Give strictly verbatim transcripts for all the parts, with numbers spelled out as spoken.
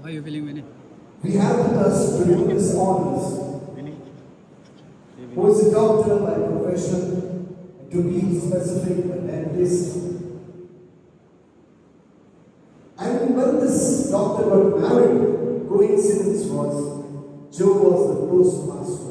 How are you feeling, Vinny? We have with us to do this honors, who is a doctor by profession, to be specific, a dentist. And when this doctor got married, coincidence was Joe was the postmaster.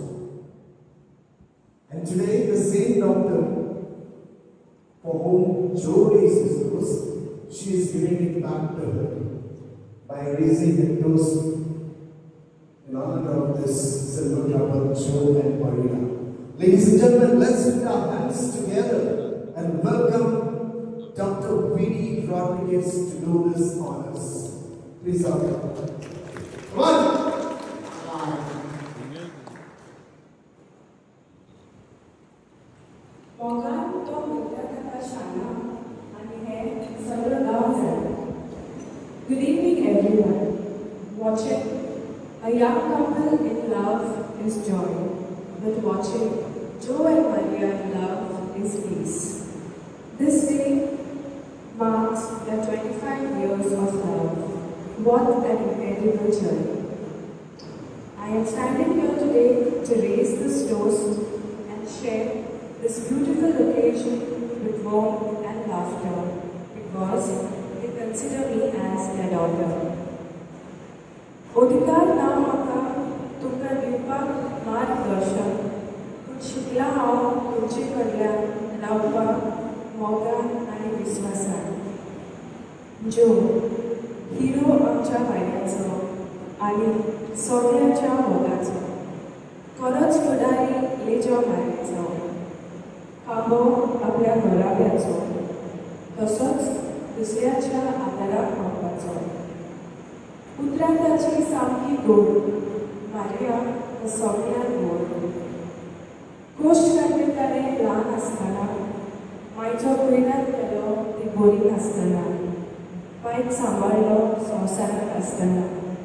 And today, the same doctor for whom Joe raised his toast, she is giving it back to her by raising the toast in honor of this silver couple, Joe and Maria. Ladies and gentlemen, let's put our hands together and welcome Doctor Vinny Rodriguez to do this honors. Please, Doctor. Come on! Good evening, everyone. Watching a young couple in love is joy, but watching Joe and Maria in love is peace. This day marks their twenty-five years of love. What an incredible journey. I am standing here today to raise this toast and share this beautiful occasion with warmth and laughter because they consider me as their daughter. अधिकार ना म्हाका तुमकां दिवपाक मार्गदर्शन, पूण शिकला हांव तुमचे कडल्यान रावपाक मोगान आनी विस्वासान. जो हिरो आमच्या वाड्याचो आनी सगळ्यांच्या मोगाचो, खरोच फुडारी लेजो मारेचो, खांबो आपल्या घोराब्याचो, तसोच दुसऱ्याच्या आदाराक पावपाचो. उतरां ताची सामकी गोड, मारिया सगळ्यान गोड. गोश्ट काडली ताणें ल्हान आसतना, मायचो कुयदाद केलो ती बरी नासतना, बायक सांबाळलो संवसारांत आसतना.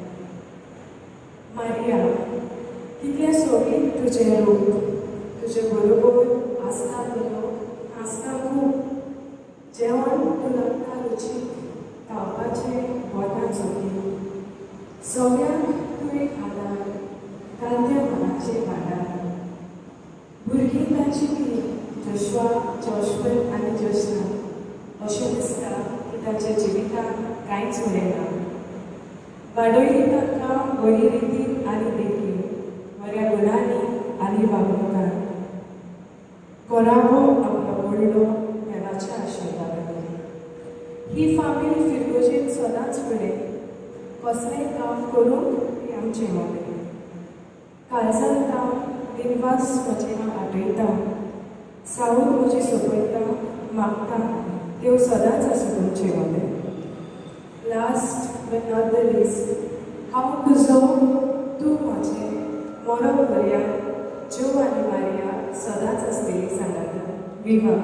मारिया, कितलें सोबीत तुजें रूप, तुजे बरोबर आसता गेलो, आसता खूब. जेवण तूं लागता रुचीक, खावपाचें बोटां चोखी. सगळ्यांक तूं एक आदार, कालत्या मनाचें भांडार. भुरगीं तांची ती जोशवा, जोशवन आनी जोशना. अशें दिसता की ताच्या जिवितांत कांयच उरना. वाडयली तांकां बरी रितीन आनी देखीन, बऱ्या गुणांनी आनी वागणुकान. कोराबो आपलो व्हडलो देवाच्या आशिर्वादान. ही फामील फिरगोजेन सदांच फुडें, कसलेंय काम करूंक ती आमचे मोगे. काळजांत दिनवास म्हजें हांव आठयता, सावूर म्हजी सोपयता, मागता देव सदांच आसूं तुमचे मोगे. Last but not the least, हांव तुजो, तूं म्हजें, मरो पर्यंत जो आनी मारिया सदांच आसतली सांगाता. विवा.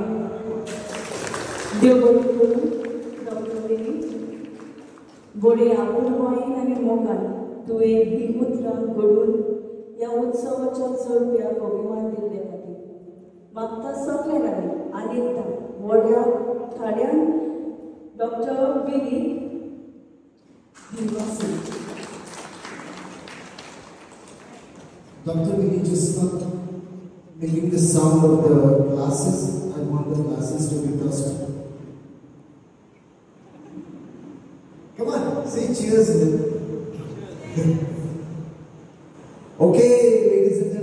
देव बरें करूं. डॉक्टर विनी, बडी आपुलबायेन आनी मोगान तुवें ही उतरां घडून ह्या उत्सवाच्या जोडप्याक अभिमान दिल्ले खातीर मागता सगळे राणी आनिता व्हड्या थाड्यान डॉक्टर विनी दिवासी. Doctor Vinny, just not making the sound of the glasses. I want the glasses to be touched. Come on, say cheers. Okay, ladies and gentlemen.